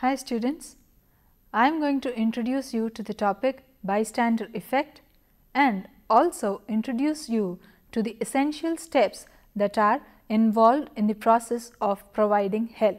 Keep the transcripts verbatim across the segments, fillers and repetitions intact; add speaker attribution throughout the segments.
Speaker 1: Hi students, I am going to introduce you to the topic bystander effect and also introduce you to the essential steps that are involved in the process of providing help.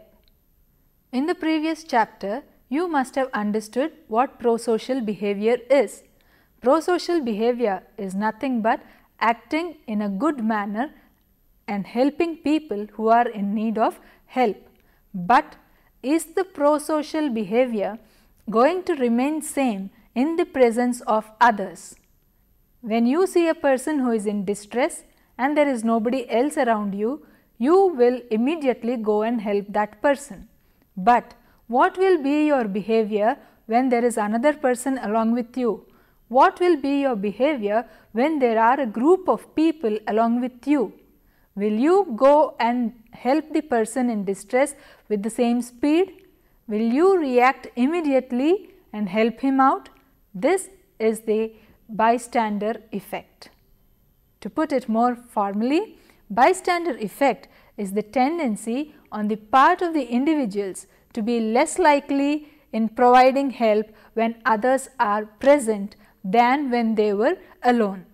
Speaker 1: In the previous chapter, you must have understood what prosocial behavior is. Prosocial behavior is nothing but acting in a good manner and helping people who are in need of help. But is the prosocial behavior going to remain same in the presence of others? When you see a person who is in distress and there is nobody else around you, you will immediately go and help that person. But what will be your behavior when there is another person along with you? What will be your behavior when there are a group of people along with you? Will you go and help the person in distress with the same speed? Will you react immediately and help him out? This is the bystander effect. To put it more formally, bystander effect is the tendency on the part of the individuals to be less likely in providing help when others are present than when they were alone.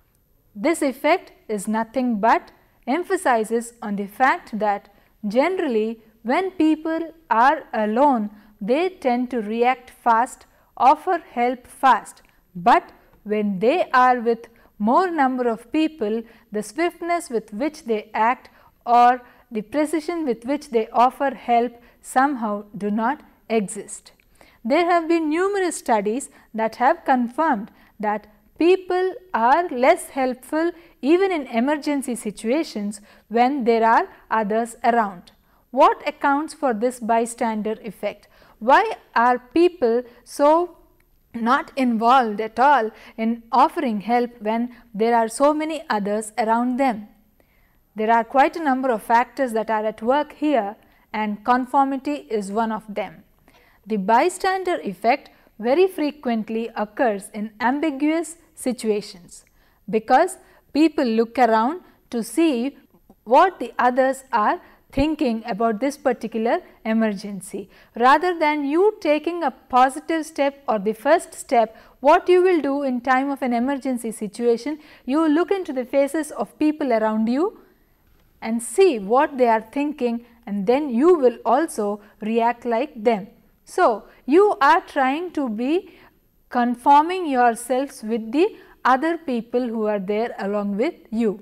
Speaker 1: This effect is nothing but emphasizes on the fact that generally when people are alone, they tend to react fast, offer help fast, but when they are with more number of people, the swiftness with which they act or the precision with which they offer help somehow do not exist. There have been numerous studies that have confirmed that people are less helpful even in emergency situations when there are others around. What accounts for this bystander effect? Why are people so not involved at all in offering help when there are so many others around them? There are quite a number of factors that are at work here, and conformity is one of them. The bystander effect very frequently occurs in ambiguous situations because people look around to see what the others are thinking about this particular emergency. Rather than you taking a positive step or the first step, what you will do in time of an emergency situation, you look into the faces of people around you and see what they are thinking, and then you will also react like them. So, you are trying to be conforming yourselves with the other people who are there along with you.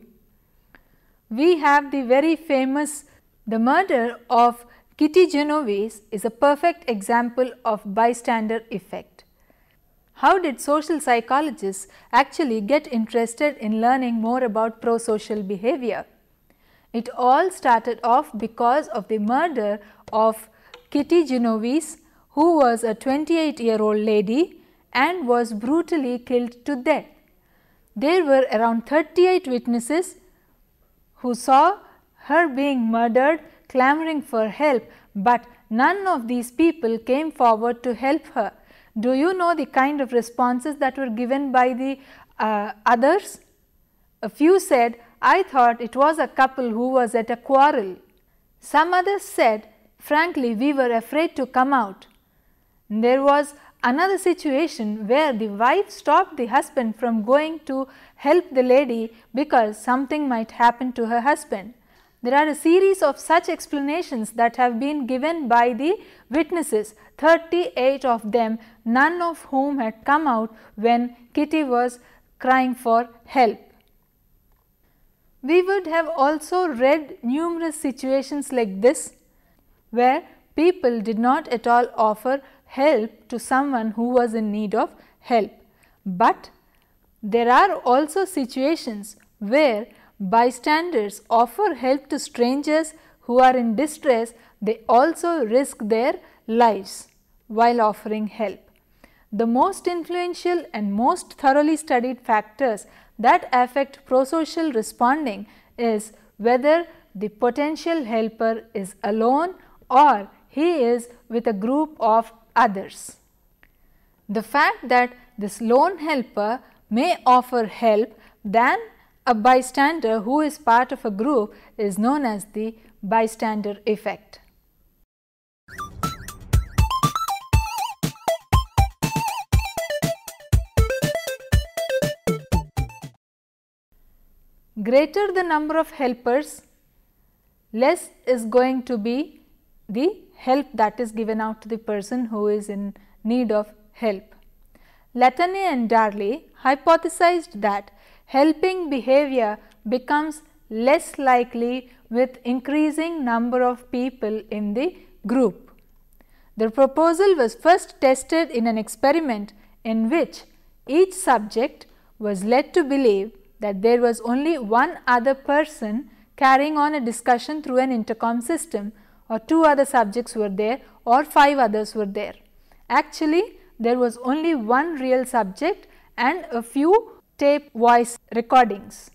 Speaker 1: We have the very famous, the murder of Kitty Genovese is a perfect example of bystander effect. How did social psychologists actually get interested in learning more about prosocial behavior? It all started off because of the murder of Kitty Genovese, who was a twenty-eight year old lady and was brutally killed to death. There were around thirty-eight witnesses who saw her being murdered, clamoring for help, but none of these people came forward to help her. Do you know the kind of responses that were given by the uh, others? A few said, "I thought it was a couple who was at a quarrel." Some others said, "Frankly, we were afraid to come out." There was another situation where the wife stopped the husband from going to help the lady because something might happen to her husband. There are a series of such explanations that have been given by the witnesses, thirty-eight of them, none of whom had come out when Kitty was crying for help. We would have also read numerous situations like this, where people did not at all offer help to someone who was in need of help. But there are also situations where bystanders offer help to strangers who are in distress. They also risk their lives while offering help. The most influential and most thoroughly studied factors that affect prosocial responding is whether the potential helper is alone or he is with a group of others. The fact that this lone helper may offer help than a bystander who is part of a group is known as the bystander effect. greater the number of helpers, less is going to be the help that is given out to the person who is in need of help. Latané and Darley hypothesized that helping behavior becomes less likely with increasing number of people in the group. The proposal was first tested in an experiment in which each subject was led to believe that there was only one other person carrying on a discussion through an intercom system, or two other subjects were there or five others were there. Actually, there was only one real subject and a few tape voice recordings.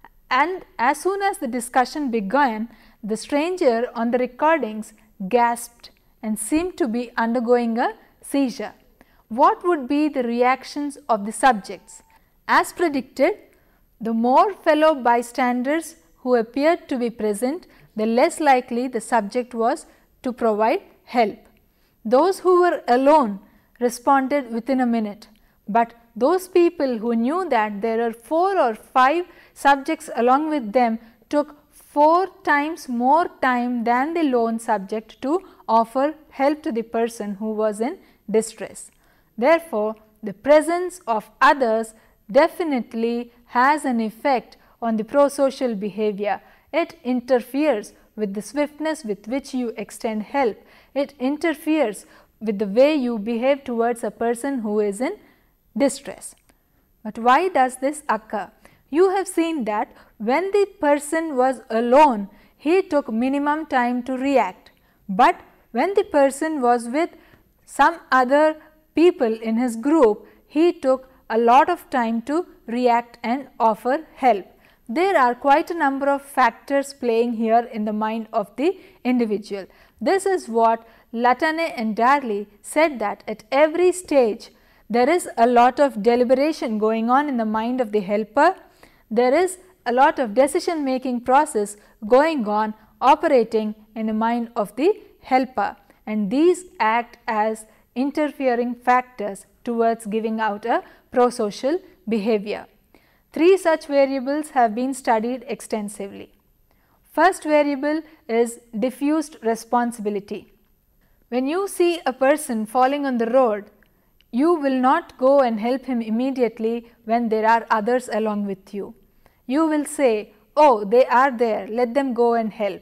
Speaker 1: And as soon as the discussion began, the stranger on the recordings gasped and seemed to be undergoing a seizure. What would be the reactions of the subjects? As predicted, the more fellow bystanders who appeared to be present, the less likely the subject was to provide help. Those who were alone responded within a minute, but those people who knew that there are four or five subjects along with them took four times more time than the lone subject to offer help to the person who was in distress. Therefore, the presence of others definitely has an effect on the prosocial behavior. It interferes with the swiftness with which you extend help. It interferes with the way you behave towards a person who is in distress. But why does this occur? You have seen that when the person was alone, he took minimum time to react, but when the person was with some other people in his group, he took a lot of time to react and offer help. There are quite a number of factors playing here in the mind of the individual. This is what Latané and Darley said, that at every stage there is a lot of deliberation going on in the mind of the helper. There is a lot of decision making process going on operating in the mind of the helper, and these act as interfering factors towards giving out a prosocial behavior. Three such variables have been studied extensively. First variable is diffused responsibility. When you see a person falling on the road, you will not go and help him immediately when there are others along with you. You will say, "Oh, they are there, let them go and help."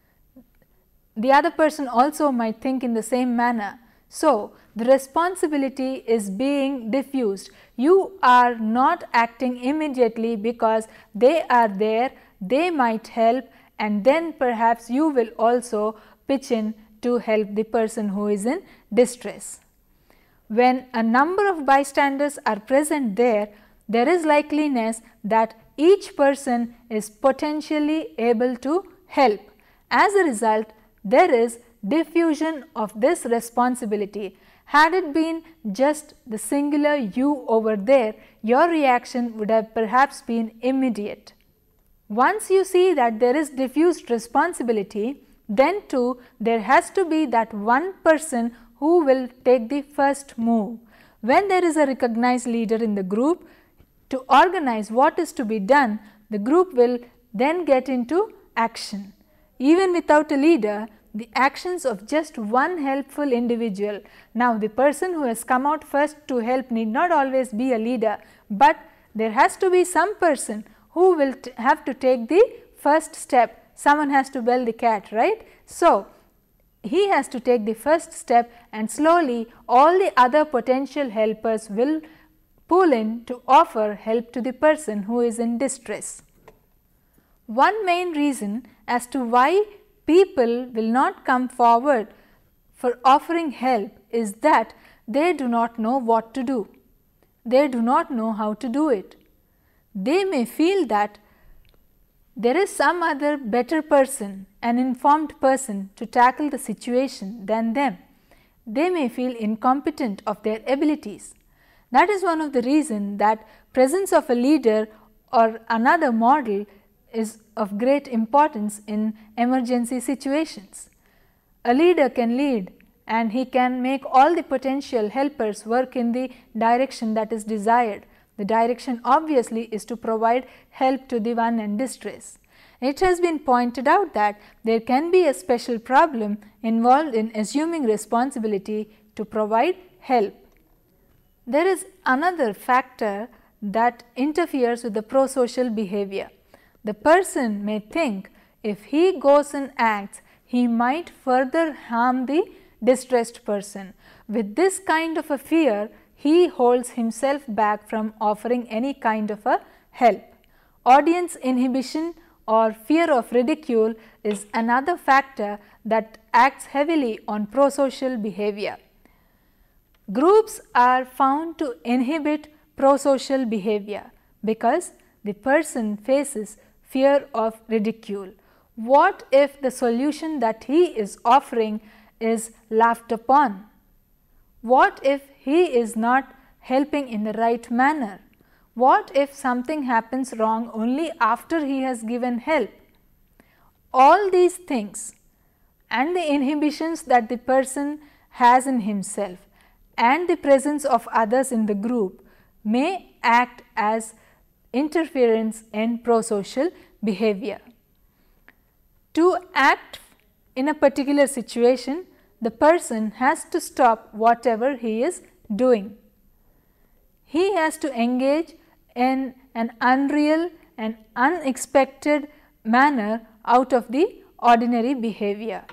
Speaker 1: The other person also might think in the same manner. So, the responsibility is being diffused. You are not acting immediately because they are there, they might help, and then perhaps you will also pitch in to help the person who is in distress. When a number of bystanders are present there, there is likeliness that each person is potentially able to help. As a result, there is diffusion of this responsibility. Had it been just the singular you over there, your reaction would have perhaps been immediate. Once you see that there is diffused responsibility, then too there has to be that one person who will take the first move. When there is a recognized leader in the group, to organize what is to be done, the group will then get into action. Even without a leader, the actions of just one helpful individual. Now, the person who has come out first to help need not always be a leader, but there has to be some person who will have to take the first step. Someone has to bell the cat, right? So, he has to take the first step, and slowly all the other potential helpers will pool in to offer help to the person who is in distress. One main reason as to why people will not come forward for offering help is that they do not know what to do. They do not know how to do it. They may feel that there is some other better person, an informed person to tackle the situation than them. They may feel incompetent of their abilities. That is one of the reasons that presence of a leader or another model is of great importance in emergency situations. A leader can lead and he can make all the potential helpers work in the direction that is desired. The direction obviously is to provide help to the one in distress. It has been pointed out that there can be a special problem involved in assuming responsibility to provide help. There is another factor that interferes with the prosocial behavior. The person may think if he goes and acts, he might further harm the distressed person. With this kind of a fear, he holds himself back from offering any kind of a help. Audience inhibition or fear of ridicule is another factor that acts heavily on prosocial behavior. Groups are found to inhibit prosocial behavior because the person faces fear of ridicule. What if the solution that he is offering is laughed upon? What if he is not helping in the right manner? What if something happens wrong only after he has given help? All these things and the inhibitions that the person has in himself and the presence of others in the group may act as interference in prosocial behavior. To act in a particular situation, the person has to stop whatever he is doing. He has to engage in an unreal and unexpected manner out of the ordinary behavior.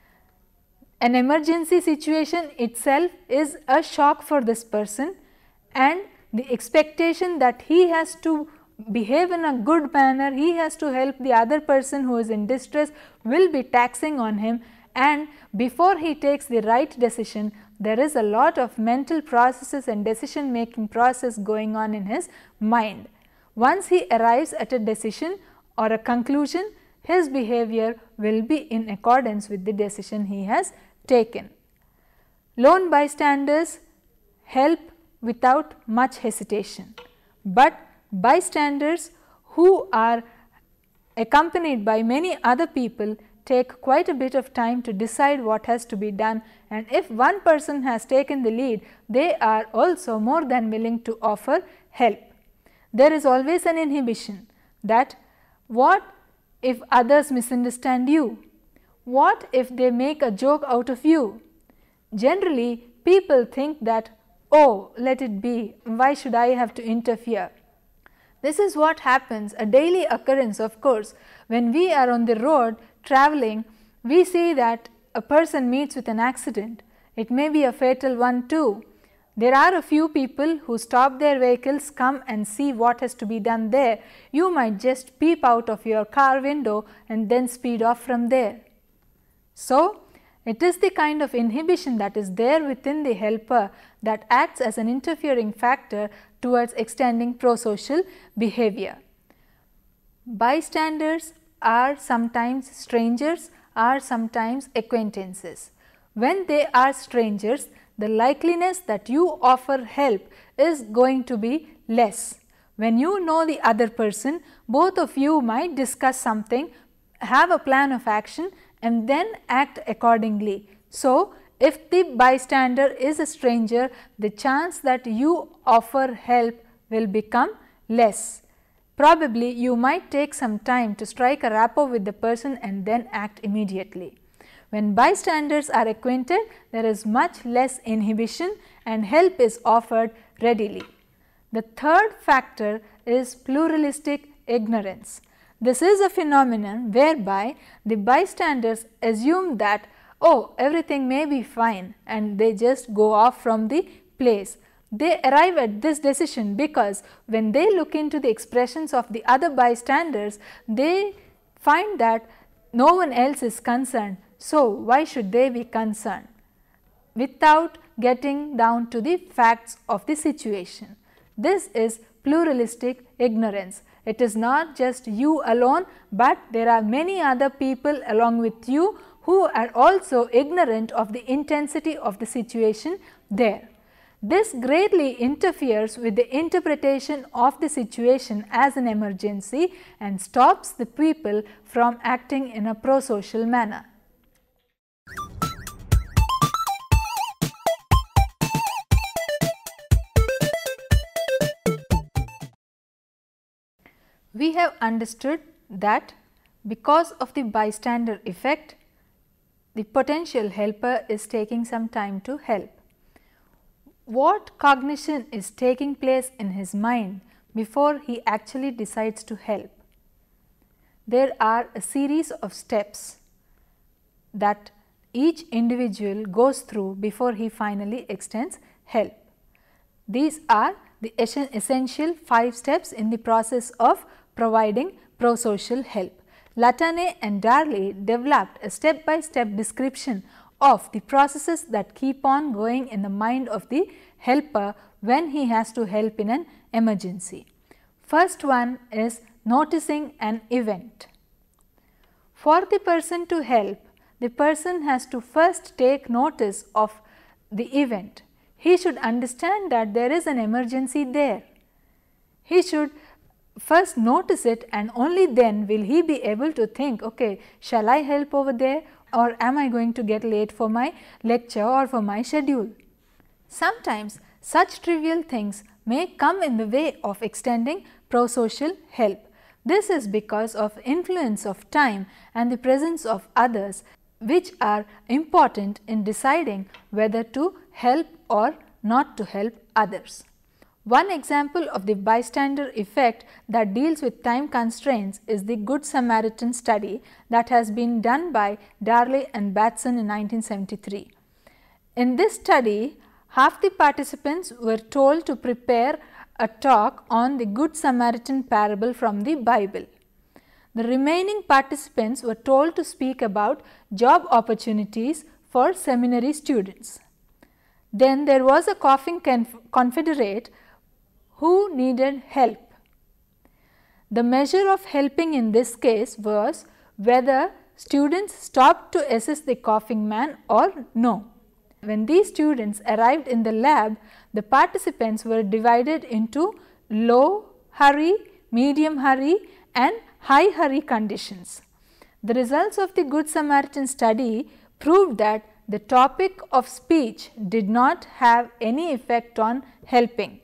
Speaker 1: An emergency situation itself is a shock for this person, and the expectation that he has to behave in a good manner, he has to help the other person who is in distress will be taxing on him, and before he takes the right decision, there is a lot of mental processes and decision making process going on in his mind. Once he arrives at a decision or a conclusion, his behavior will be in accordance with the decision he has taken. Lone bystanders help without much hesitation, but bystanders who are accompanied by many other people take quite a bit of time to decide what has to be done, and if one person has taken the lead, they are also more than willing to offer help. There is always an inhibition that what if others misunderstand you? What if they make a joke out of you? Generally, people think that, oh, let it be, why should I have to interfere? This is what happens, a daily occurrence of course. When we are on the road traveling, we see that a person meets with an accident. It may be a fatal one too. There are a few people who stop their vehicles, come and see what has to be done there. You might just peep out of your car window and then speed off from there. So, it is the kind of inhibition that is there within the helper that acts as an interfering factor towards extending prosocial behavior. Bystanders are sometimes strangers, are sometimes acquaintances. When they are strangers, the likeliness that you offer help is going to be less. When you know the other person, both of you might discuss something, have a plan of action and then act accordingly. So, if the bystander is a stranger, the chance that you offer help will become less. Probably you might take some time to strike a rapport with the person and then act immediately. When bystanders are acquainted, there is much less inhibition and help is offered readily. The third factor is pluralistic ignorance. This is a phenomenon whereby the bystanders assume that, oh, everything may be fine, and they just go off from the place. They arrive at this decision because when they look into the expressions of the other bystanders, they find that no one else is concerned. So, why should they be concerned? Without getting down to the facts of the situation. This is pluralistic ignorance. It is not just you alone, but there are many other people along with you who are also ignorant of the intensity of the situation there. This greatly interferes with the interpretation of the situation as an emergency and stops the people from acting in a prosocial manner. We have understood that because of the bystander effect, the potential helper is taking some time to help. What cognition is taking place in his mind before he actually decides to help? There are a series of steps that each individual goes through before he finally extends help. These are the essential five steps in the process of providing prosocial help. Latané and Darley developed a step by step description of the processes that keep on going in the mind of the helper when he has to help in an emergency. First one is noticing an event. For the person to help, the person has to first take notice of the event. He should understand that there is an emergency there. He should first notice it, and only then will he be able to think, okay, shall I help over there, or am I going to get late for my lecture or for my schedule? Sometimes such trivial things may come in the way of extending prosocial help. This is because of influence of time and the presence of others, which are important in deciding whether to help or not to help others. One example of the bystander effect that deals with time constraints is the Good Samaritan study that has been done by Darley and Batson in nineteen seventy-three. In this study, half the participants were told to prepare a talk on the Good Samaritan parable from the Bible. The remaining participants were told to speak about job opportunities for seminary students. Then there was a coughing confederate who needed help. The measure of helping in this case was whether students stopped to assist the coughing man or no. When these students arrived in the lab, the participants were divided into low hurry, medium hurry and high hurry conditions. The results of the Good Samaritan study proved that the topic of speech did not have any effect on helping.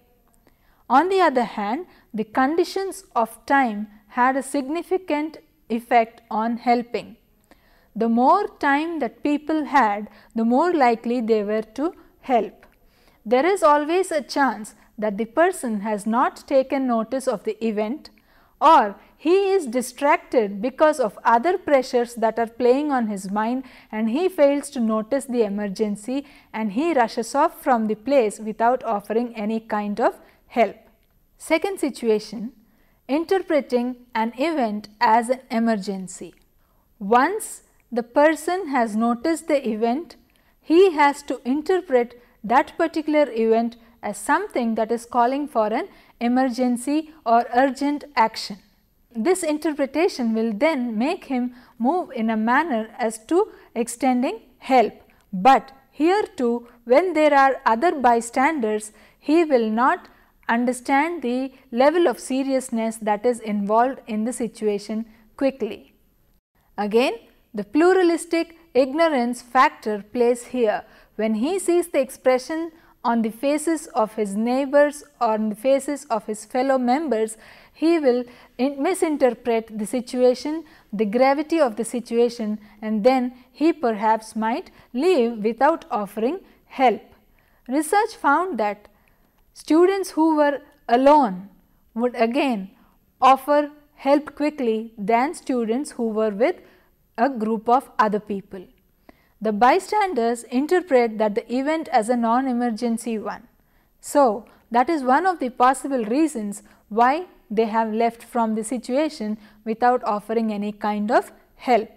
Speaker 1: On the other hand, the conditions of time had a significant effect on helping. The more time that people had, the more likely they were to help. There is always a chance that the person has not taken notice of the event, or he is distracted because of other pressures that are playing on his mind, and he fails to notice the emergency and he rushes off from the place without offering any kind of help. Second situation, interpreting an event as an emergency. Once the person has noticed the event, he has to interpret that particular event as something that is calling for an emergency or urgent action. This interpretation will then make him move in a manner as to extending help, but here too, when there are other bystanders, he will not understand the level of seriousness that is involved in the situation quickly. Again, the pluralistic ignorance factor plays here. When he sees the expression on the faces of his neighbors or on the faces of his fellow members, he will misinterpret the situation, the gravity of the situation, and then he perhaps might leave without offering help. Research found that students who were alone would again offer help quickly than students who were with a group of other people. The bystanders interpret that the event as a non-emergency one. So, that is one of the possible reasons why they have left from the situation without offering any kind of help.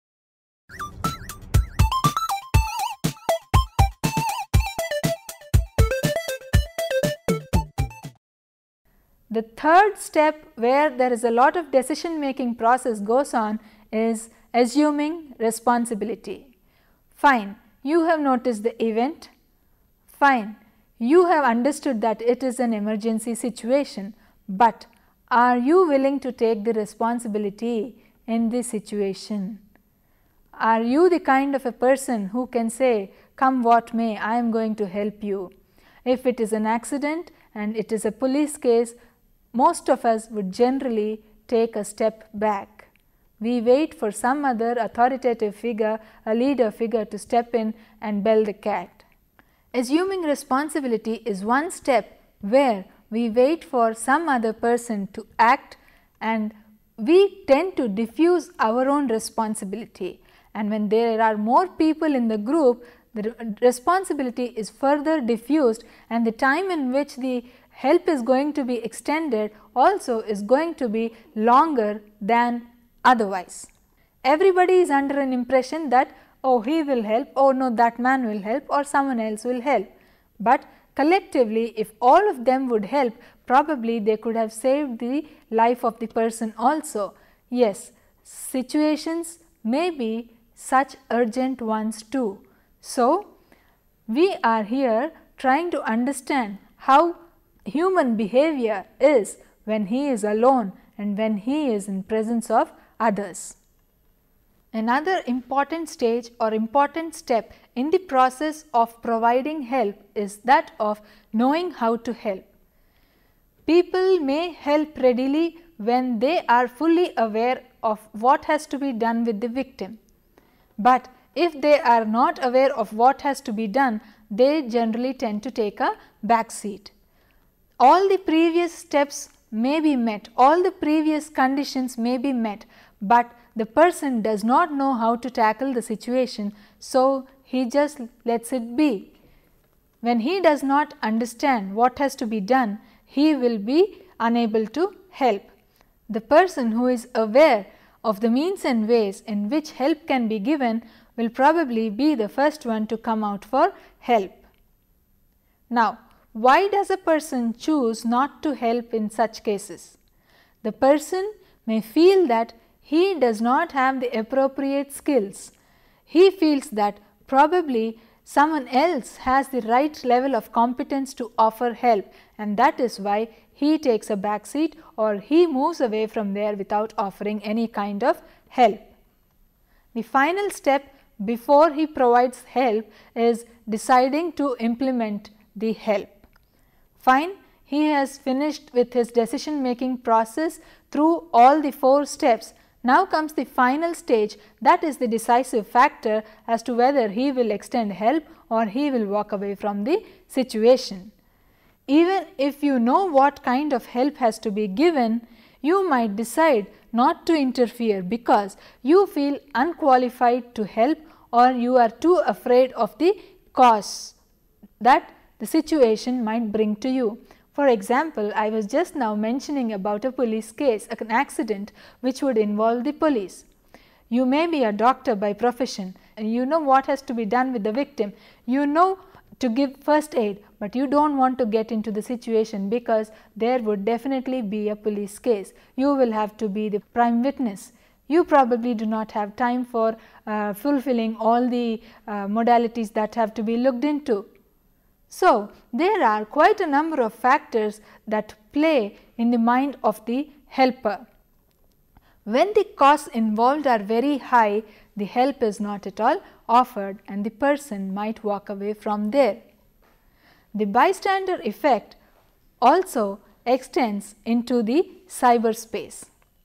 Speaker 1: The third step where there is a lot of decision making process goes on is assuming responsibility. Fine, you have noticed the event, fine, you have understood that it is an emergency situation, but are you willing to take the responsibility in this situation? Are you the kind of a person who can say, come what may, I am going to help you? If it is an accident and it is a police case, most of us would generally take a step back. We wait for some other authoritative figure, a leader figure to step in and bell the cat. Assuming responsibility is one step where we wait for some other person to act, and we tend to diffuse our own responsibility. And when there are more people in the group, the responsibility is further diffused, and the time in which the help is going to be extended also is going to be longer than otherwise. Everybody is under an impression that, oh, he will help, oh no, that man will help, or someone else will help. But collectively, if all of them would help, probably they could have saved the life of the person also. Yes, situations may be such urgent ones too. So, we are here trying to understand how human behavior is when he is alone and when he is in presence of others. Another important stage or important step in the process of providing help is that of knowing how to help. People may help readily when they are fully aware of what has to be done with the victim, but if they are not aware of what has to be done, they generally tend to take a back seat. All the previous steps may be met, all the previous conditions may be met, but the person does not know how to tackle the situation, so he just lets it be. When he does not understand what has to be done, he will be unable to help. The person who is aware of the means and ways in which help can be given will probably be the first one to come out for help. Now, why does a person choose not to help in such cases? The person may feel that he does not have the appropriate skills. He feels that probably someone else has the right level of competence to offer help, and that is why he takes a back seat or he moves away from there without offering any kind of help. The final step before he provides help is deciding to implement the help. Fine, he has finished with his decision making process through all the four steps. Now comes the final stage, that is the decisive factor as to whether he will extend help or he will walk away from the situation. Even if you know what kind of help has to be given, you might decide not to interfere because you feel unqualified to help or you are too afraid of the costs that the situation might bring to you. For example, I was just now mentioning about a police case, an accident which would involve the police. You may be a doctor by profession and you know what has to be done with the victim. You know to give first aid, but you do not want to get into the situation because there would definitely be a police case. You will have to be the prime witness. You probably do not have time for uh, fulfilling all the uh, modalities that have to be looked into. So, there are quite a number of factors that play in the mind of the helper. When the costs involved are very high, the help is not at all offered and the person might walk away from there. The bystander effect also extends into the cyberspace.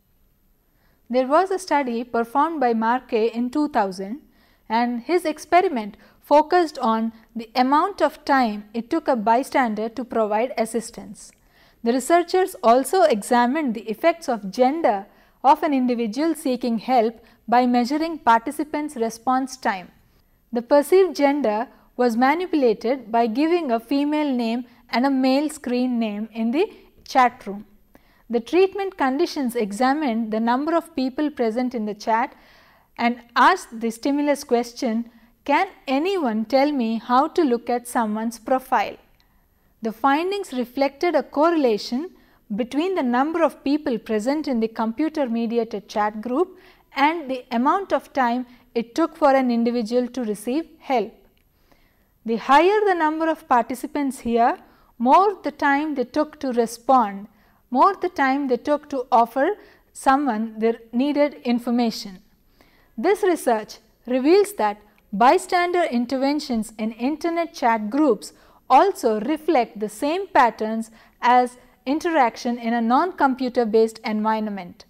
Speaker 1: There was a study performed by Markey in two thousand and his experiment focused on the amount of time it took a bystander to provide assistance. The researchers also examined the effects of gender of an individual seeking help by measuring participants' response time. The perceived gender was manipulated by giving a female name and a male screen name in the chat room. The treatment conditions examined the number of people present in the chat and asked the stimulus question, "Can anyone tell me how to look at someone's profile?" The findings reflected a correlation between the number of people present in the computer mediated chat group and the amount of time it took for an individual to receive help. The higher the number of participants here, more the time they took to respond, more the time they took to offer someone the needed information. This research reveals that bystander interventions in internet chat groups also reflect the same patterns as interaction in a non-computer based environment.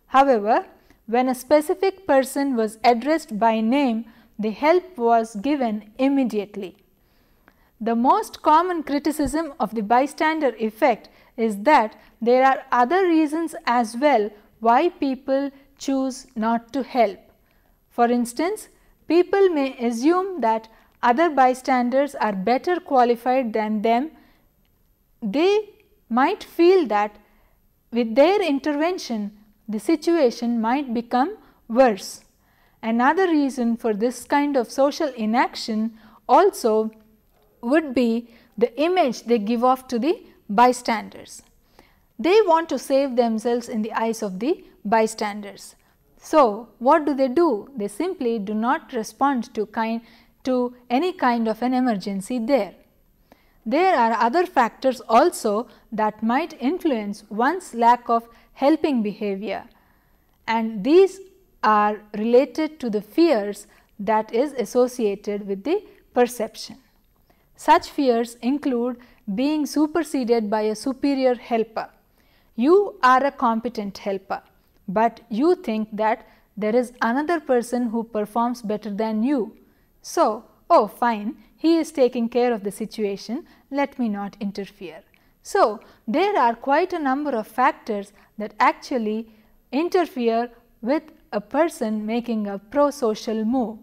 Speaker 1: However, when a specific person was addressed by name, the help was given immediately. The most common criticism of the bystander effect is that there are other reasons as well why people choose not to help. For instance, people may assume that other bystanders are better qualified than them. They might feel that with their intervention, the situation might become worse. Another reason for this kind of social inaction also would be the image they give off to the bystanders. They want to save themselves in the eyes of the bystanders. So, what do they do? They simply do not respond to kind to any kind of an emergency there. There are other factors also that might influence one's lack of helping behavior, and these are related to the fears that is associated with the perception. Such fears include being superseded by a superior helper. You are a competent helper, but you think that there is another person who performs better than you. So, oh fine, he is taking care of the situation, let me not interfere. So, there are quite a number of factors that actually interfere with a person making a pro-social move.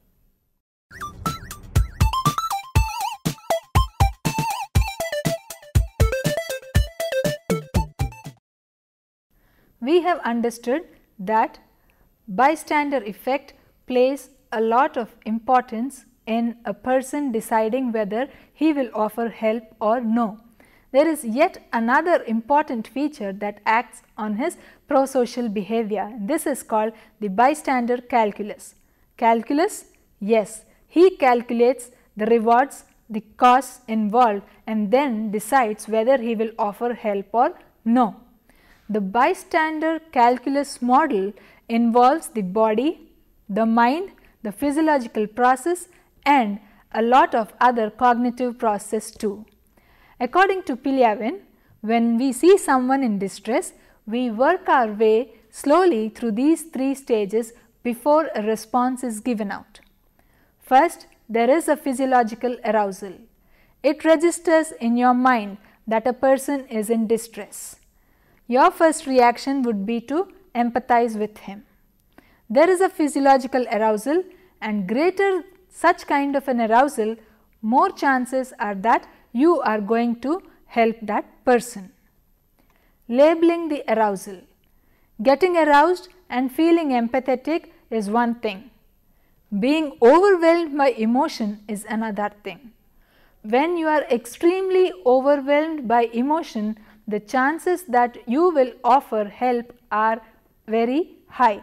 Speaker 1: We have understood that bystander effect plays a lot of importance in a person deciding whether he will offer help or no. There is yet another important feature that acts on his pro-social behavior. This is called the bystander calculus. Calculus? Yes, he calculates the rewards, the costs involved, and then decides whether he will offer help or no. The bystander calculus model involves the body, the mind, the physiological process, and a lot of other cognitive process too. According to Pilyavin, when we see someone in distress, we work our way slowly through these three stages before a response is given out. First, there is a physiological arousal. It registers in your mind that a person is in distress. Your first reaction would be to empathize with him. There is a physiological arousal, and greater such kind of an arousal, more chances are that you are going to help that person. Labeling the arousal. Getting aroused and feeling empathetic is one thing. Being overwhelmed by emotion is another thing. When you are extremely overwhelmed by emotion, the chances that you will offer help are very high.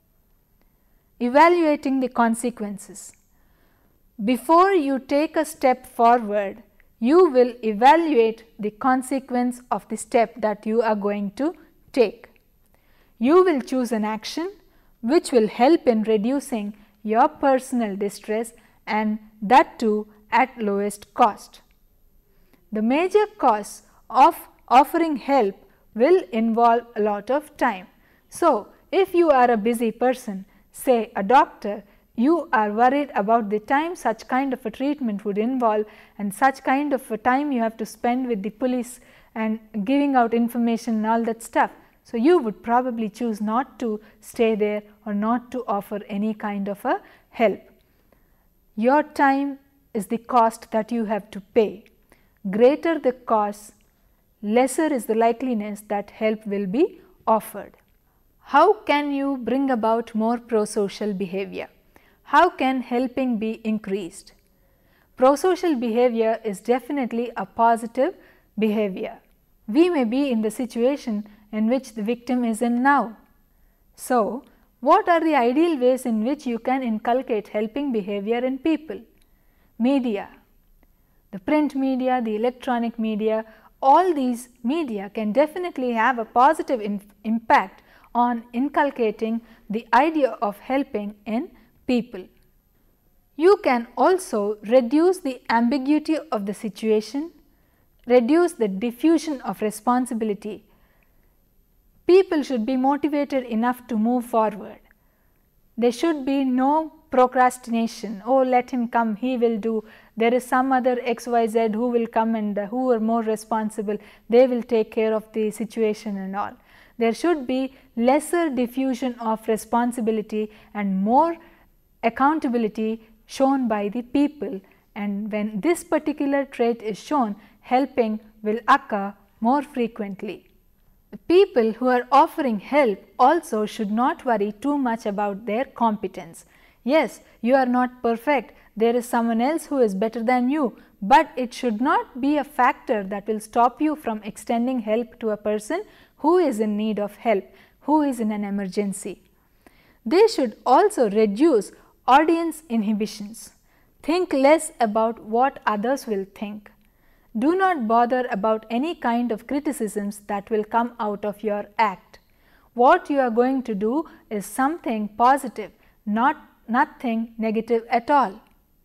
Speaker 1: Evaluating the consequences. Before you take a step forward, you will evaluate the consequence of the step that you are going to take. You will choose an action which will help in reducing your personal distress, and that too at lowest cost. The major costs of offering help will involve a lot of time. So, if you are a busy person, say a doctor, you are worried about the time such kind of a treatment would involve and such kind of a time you have to spend with the police and giving out information and all that stuff. So, you would probably choose not to stay there or not to offer any kind of a help. Your time is the cost that you have to pay. Greater the cost, lesser is the likeliness that help will be offered. How can you bring about more pro-social behavior? How can helping be increased? Pro-social behavior is definitely a positive behavior. We may be in the situation in which the victim is in now. So, what are the ideal ways in which you can inculcate helping behavior in people? Media, the print media, the electronic media, all these media can definitely have a positive in impact on inculcating the idea of helping in people. You can also reduce the ambiguity of the situation, reduce the diffusion of responsibility. People should be motivated enough to move forward. There should be no procrastination. Oh, let him come, he will do. There is some other X Y Z who will come and uh, who are more responsible, they will take care of the situation and all. There should be lesser diffusion of responsibility and more accountability shown by the people, and when this particular trait is shown, helping will occur more frequently. The people who are offering help also should not worry too much about their competence. Yes, you are not perfect, there is someone else who is better than you, but it should not be a factor that will stop you from extending help to a person who is in need of help, who is in an emergency. They should also reduce audience inhibitions. Think less about what others will think. Do not bother about any kind of criticisms that will come out of your act. What you are going to do is something positive, not nothing negative at all.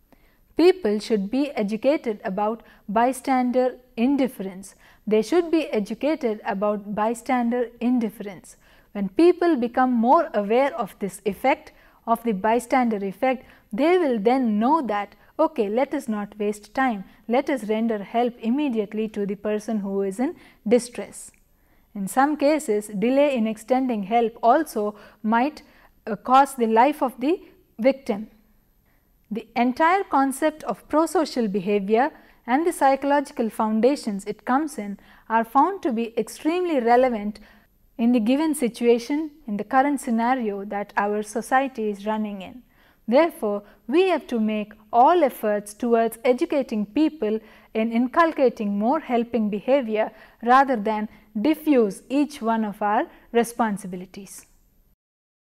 Speaker 1: People should be educated about bystander indifference. They should be educated about bystander indifference. When people become more aware of this effect, of the bystander effect, they will then know that, okay, let us not waste time, let us render help immediately to the person who is in distress. In some cases, delay in extending help also might uh, cost the life of the victim. The entire concept of prosocial behavior and the psychological foundations it comes in are found to be extremely relevant in the given situation, in the current scenario that our society is running in. Therefore, we have to make all efforts towards educating people in inculcating more helping behavior rather than diffuse each one of our responsibilities.